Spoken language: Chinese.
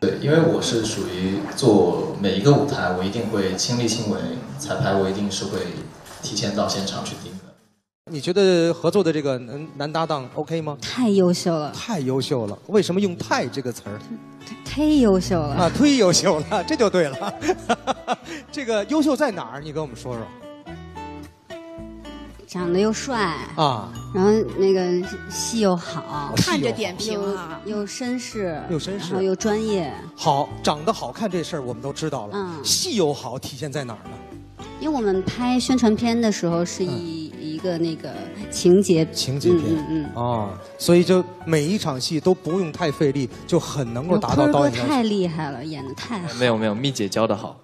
对，因为我是属于做每一个舞台，我一定会亲力亲为，彩排我一定是会提前到现场去盯的。 你觉得合作的这个男搭档 OK 吗？ 太优秀了， 太优秀了。为什么用"太"这个词儿？ 忒优秀了啊，忒优秀了，这就对了。这个优秀在哪儿？你跟我们说说。 长得又帅啊， 然后那个戏又好， 看着点评啊， 又绅士， 又绅士， 然后又专业。 好，长得好看这事儿我们都知道了。戏又好，体现在哪儿呢？ 因为我们拍宣传片的时候是以一个那个情节片，所以就每一场戏都不用太费力，就很能够达到导演要求。 太厉害了，演得太好。 没有，蜜姐教的好。